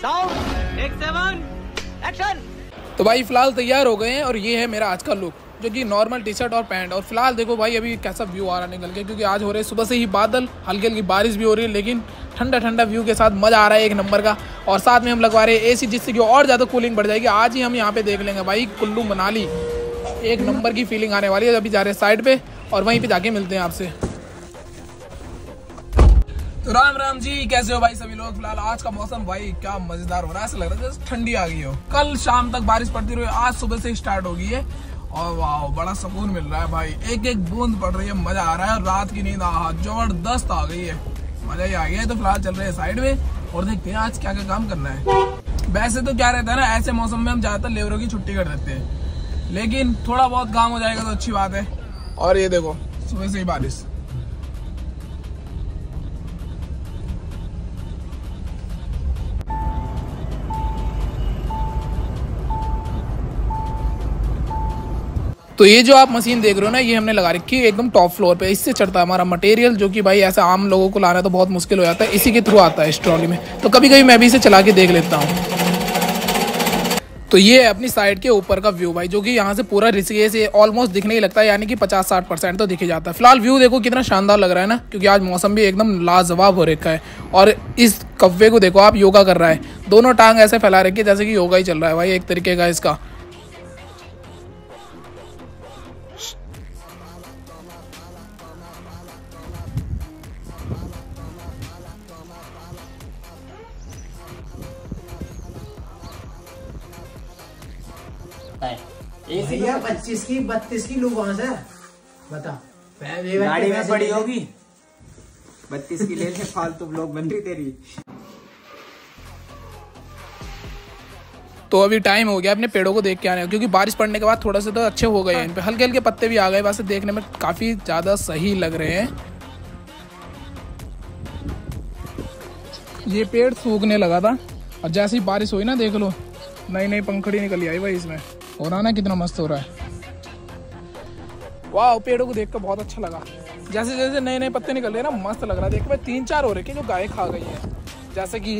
Sound take 7 action. तो भाई फिलहाल तैयार हो गए हैं और ये है मेरा आज का लुक, जो कि नॉर्मल टी शर्ट और पैंट। और फिलहाल देखो भाई अभी कैसा व्यू आ रहा है निकल के, क्योंकि आज हो रहे सुबह से ही बादल, हल्की हल्की बारिश भी हो रही है, लेकिन ठंडा ठंडा व्यू के साथ मज़ा आ रहा है एक नंबर का। और साथ में हम लगवा रहे हैं एसी, जिससे कि और ज़्यादा कूलिंग बढ़ जाएगी। आज ही हम यहाँ पे देख लेंगे भाई कुल्लू मनाली, एक नंबर की फीलिंग आने वाली है। अभी जा रहे हैं साइड पे और वहीं पे जाके मिलते हैं आपसे। तो राम राम जी, कैसे हो भाई सभी लोग। फिलहाल आज का मौसम भाई क्या मजेदार हो रहा है, ऐसा लग रहा है जैसे ठंडी आ गई हो। कल शाम तक बारिश पड़ती रही, आज सुबह से स्टार्ट हो गई है और वाह बड़ा सुकून मिल रहा है भाई। एक एक बूंद पड़ रही है, मजा आ रहा है। और रात की नींद जबरदस्त आ गई है, मजा ही आ गया है। तो फिलहाल चल रहे हैं साइड में और देखते हैं आज क्या क्या काम करना है। वैसे तो क्या रहता है ना, ऐसे मौसम में हम ज्यादातर लेबरों की छुट्टी कर देते हैं, लेकिन थोड़ा बहुत काम हो जाएगा तो अच्छी बात है। और ये देखो सुबह से ही बारिश। तो ये जो आप मशीन देख रहे हो ना, ये हमने लगा रखी है एकदम टॉप फ्लोर पे। इससे चढ़ता है हमारा मटेरियल, जो कि भाई ऐसे आम लोगों को लाना तो बहुत मुश्किल हो जाता है, इसी के थ्रू आता है इस ट्रॉली में। तो कभी कभी मैं भी इसे चला के देख लेता हूँ। तो ये है अपनी साइड के ऊपर का व्यू भाई, जो कि यहाँ से पूरा ऋषिकेश से ऑलमोस्ट दिखने ही लगता है, यानी कि 50-60% तो दिख ही जाता है। फिलहाल व्यू देखो कितना शानदार लग रहा है ना, क्योंकि आज मौसम भी एकदम लाजवाब हो रखा है। और इस कव्वे को देखो आप, योगा कर रहा है, दोनों टांग ऐसे फैला रखी है जैसे कि योगा ही चल रहा है भाई एक तरीके का इसका। भैया 25 की 32 की लूप वहां से बता गाड़ी में पड़ी होगी 32 की ले ले, फालतू ब्लॉग बन रही तेरी। तो अभी टाइम हो गया अपने पेड़ों को देख के आने का, क्योंकि बारिश पड़ने के बाद थोड़ा सा तो अच्छे हो गए हैं, इन पे हल्के हल्के पत्ते भी आ गए, वैसे देखने में काफी ज्यादा सही लग रहे हैं। ये पेड़ सूखने लगा था और जैसे ही बारिश हुई ना, देख लो नई नई पंखड़ी निकली आई भाई इसमें। हो रहा ना कितना मस्त हो रहा है, वाह। पेड़ों को देखकर बहुत अच्छा लगा, जैसे जैसे नए नए पत्ते निकल रहे हैं ना, मस्त लग रहा है। देख भाई 3-4 हो रहे हैं जो गाय खा गई है, जैसे कि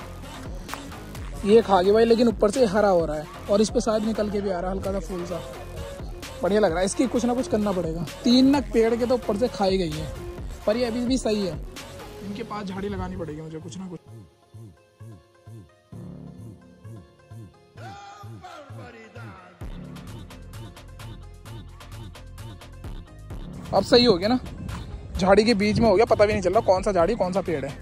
ये खा गई भाई, लेकिन ऊपर से हरा हो रहा है और इस पे शायद निकल के भी आ रहा है हल्का सा फूल सा, बढ़िया लग रहा है। इसकी कुछ ना कुछ करना पड़ेगा। 3 नग पेड़ के तो ऊपर से खाई गई है, पर ये अभी भी सही है। इनके पास झाड़ी लगानी पड़ेगी मुझे कुछ ना कुछ। अब सही हो गया ना, झाड़ी के बीच में हो गया, पता भी नहीं चल रहा कौन सा झाड़ी कौन सा पेड़ है।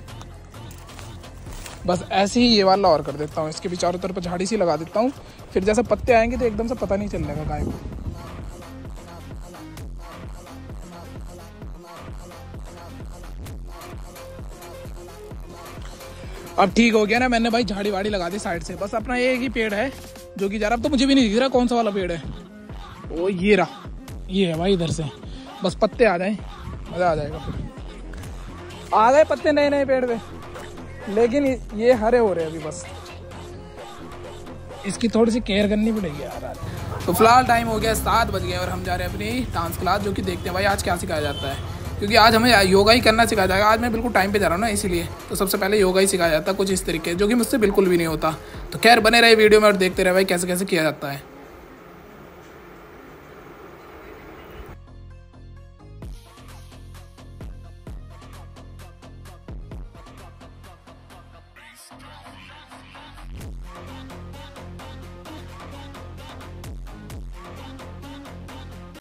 बस ऐसे ही ये वाला और कर देता हूँ, इसके भी चारों तरफ झाड़ी सी लगा देता हूँ, फिर जैसे पत्ते आएंगे तो एकदम से पता नहीं चलने का गाय को। अब ठीक हो गया ना, मैंने भाई झाड़ी वाड़ी लगा दी साइड से। बस अपना एक ही पेड़ है जो कि जा रहा, अब तो मुझे भी नहीं दिख रहा कौन सा वाला पेड़ है। ओ ये रहा, ये है भाई इधर से। बस पत्ते आ जाएं, मजा आ जाएगा। फिर आ गए पत्ते नए नए पेड़ पे, लेकिन ये हरे हो रहे हैं अभी। बस इसकी थोड़ी सी केयर करनी पड़ेगी यार। तो फिलहाल टाइम हो गया 7 बज गए और हम जा रहे हैं अपनी डांस क्लास, जो कि देखते हैं भाई आज क्या सिखाया जाता है, क्योंकि आज हमें योगा ही करना सिखाया जाएगा। आज मैं बिल्कुल टाइम पे जा रहा हूँ ना, इसीलिए तो सबसे पहले योगा ही सिखाया जाता है कुछ इस तरीके, जो कि मुझसे बिल्कुल भी नहीं होता। तो खैर बने रहे वीडियो में और देखते रहे भाई कैसे कैसे किया जाता है।